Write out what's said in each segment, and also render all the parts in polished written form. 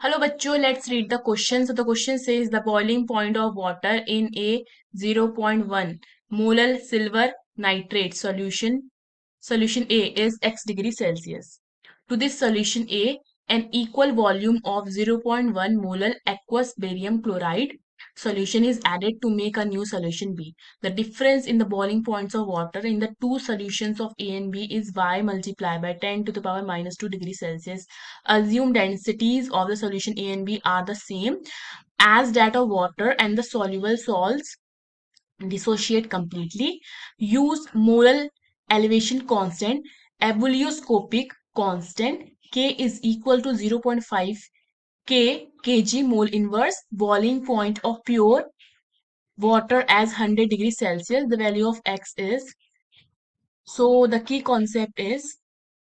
Hello bachcho, let's read the question. So the question says the boiling point of water in a 0.1 molar silver nitrate solution A is x degree Celsius. To this solution A, an equal volume of 0.1 molar aqueous barium chloride solution is added to make a new solution B. The difference in the boiling points of water in the two solutions of A and B is y multiplied by 10 to the power minus 2 degrees Celsius. Assume densities of the solution A and B are the same as that of water and the soluble salts dissociate completely. Use molar elevation constant, ebullioscopic constant K is equal to 0.5 K kg mole inverse, boiling point of pure water as 100 degrees Celsius. The value of X is, so the key concept is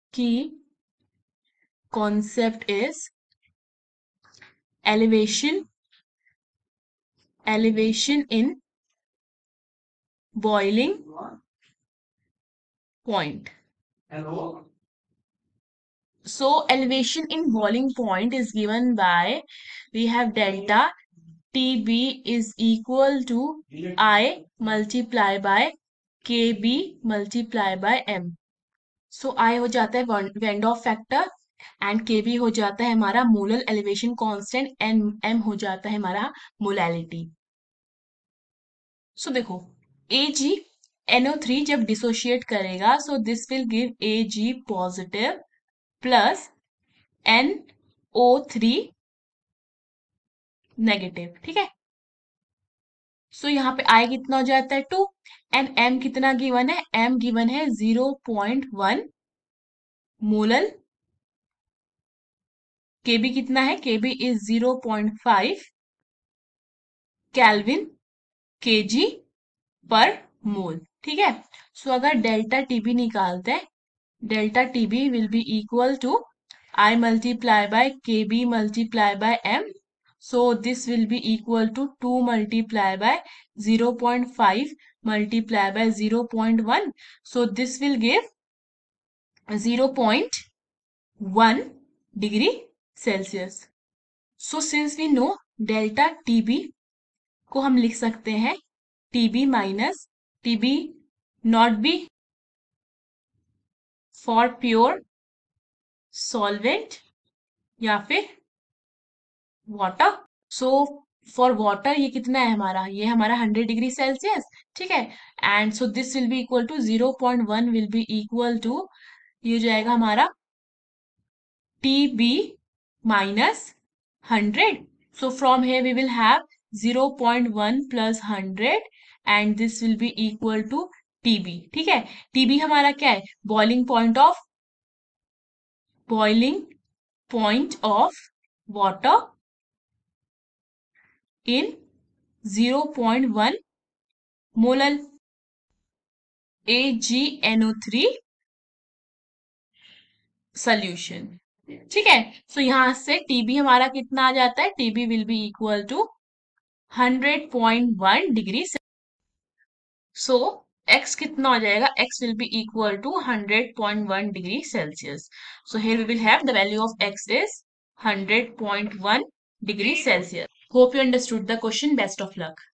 elevation in boiling point. So elevation in boiling point is given by, we have delta TB is equal to I multiply by KB multiply by M. So I हो जाता है van't Hoff factor and KB हो जाता है हमारा molar elevation constant and M हो जाता है हमारा मोलैलिटी. सो देखो AgNO3 जब डिसोशिएट करेगा so this will give Ag positive plus NO3 negative. ठीक है. सो यहाँ पे I कितना हो जाता है 2 एंड M कितना गिवन है, M गिवन है 0.1 मोलर. KB कितना है, KB इज 0.5 केल्विन kg पर मोल. ठीक है. सो अगर डेल्टा TB निकालते हैं, delta TB will be equal to I multiply by KB multiply by M. So this will be equal to 2 multiply by 0.5 multiply by 0.1. So this will give 0.1 degree Celsius. So since we know delta TB को हम लिख सकते हैं TB minus TB not be for pure solvent या फिर water. So for water ये कितना है हमारा, ये हमारा 100 डिग्री सेल्सियस. ठीक है. And so this will be equal to 0.1 will be equal to, ये हो जाएगा हमारा TB minus 100. So from here we will have 0.1 plus 100 and this will be equal to TB. ठीक है. TB हमारा क्या है, boiling point of water in 0.1 molar AgNO3 solution. ठीक है. सो यहां से TB हमारा कितना आ जाता है, TB will be equal to 100.1 degree. So X कितना हो जाएगा, X will be equal to 100.1 degree Celsius. So here we will have the value of X is 100.1 degree Celsius. Hope you understood the question. Best of luck.